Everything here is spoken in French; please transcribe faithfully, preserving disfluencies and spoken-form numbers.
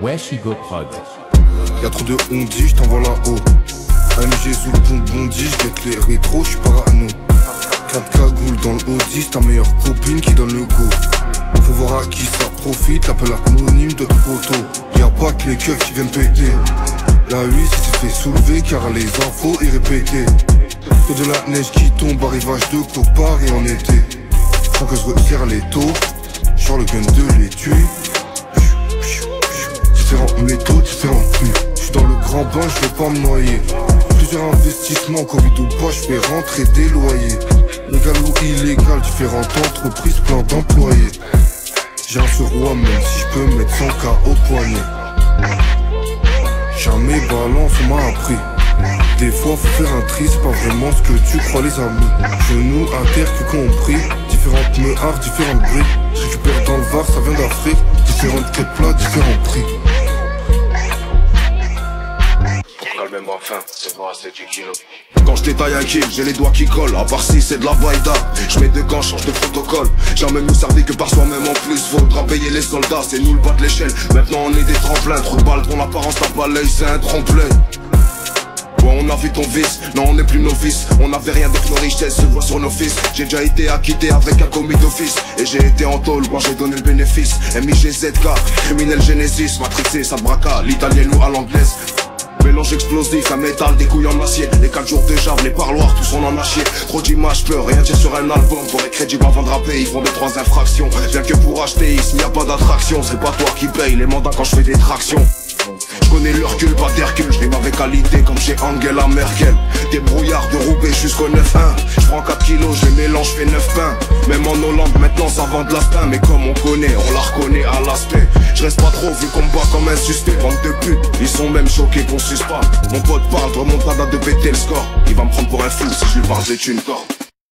Wesh Igo Prod. Y'a trop de on dit, j't'envoie là-haut. M G sous le pont bondi, j'guette les rétros, j'suis parano. quatre cagoules dans le Audi, c'est ta meilleure copine qui donne le go. Faut voir à qui ça profite, appelle anonyme de photo. Y'a pas que les keufs qui viennent péter. La huit s'est fait soulever car les infos y répétaient. Que de la neige qui tombe, arrivage de copains et en été. Sans que je resserre les taux, genre le gun de l'étui. Différents métaux, différents flux. J'suis dans le grand bain, j'vais pas me noyer. Plusieurs investissements, Covid ou pas, j'fais rentrer des loyers. Légal ou illégal, différentes entreprises, plein d'employés. J'ai un sur roi même si j'peux mettre cent K au poignet. Jamais balance, on m'a appris. Des fois faut faire un tri, c'est pas vraiment ce que tu crois les amis. Genoux à terre, tu compris. Différentes meuhards, différentes briques. Je récupère dans le Var, ça vient d'Afrique. Différentes quêtes plats, différents prix. Calmez-moi enfin, c'est pas assez dix kilos. Quand je détaille un kill, j'ai les doigts qui collent. À part si c'est de la vaïda, je mets deux gants, change de protocole. Jamais nous servi que par soi-même en plus. Faudra payer les soldats, c'est nous le bas de l'échelle. Maintenant on est des tremplins, trop de balles, ton apparence tape à l'œil, c'est un tremplin. Ouais, on a vu ton vice, non on n'est plus novice. On avait rien avec nos richesses, se voit sur nos fils. J'ai déjà été acquitté avec un commis d'office. Et j'ai été en tôle quand j'ai donné le bénéfice. M I G Z K, criminel Genesis. Matrixé, ça braca, l'italienne ou à l'anglaise. Mélange explosif, un métal, des couilles en acier. Les quatre jours de jave, les parloirs, tous on en a chier. Trop d'images, peux rien dire sur un album. Pour les crédits avant de rapper, ils font deux trois infractions. Rien que pour acheter, il n'y a pas d'attraction. C'est pas toi qui paye les mandats quand je fais des tractions. Je connais le recul, pas d'Hercule, je rime avec qualité comme chez Angela Merkel. Des brouillards de Roubaix jusqu'au neuf un. Je prends quatre kilos, je les mélange, fais neuf pains. Même en Hollande, maintenant ça vend de l'aspin. Mais comme on connaît, on la reconnaît à l'aspect. Je reste pas trop vu qu'on me bat comme un suspect. Bande de putes, ils sont même choqués qu'on suce pas. Mon pote parle, remonte pas date de péter le score. Il va me prendre pour un fou si je lui parle des thunes corps.